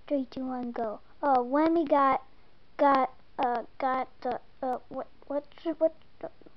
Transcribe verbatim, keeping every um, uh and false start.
Three, two, one, go. Oh, when we got, got, uh, got the, uh, what, what, what,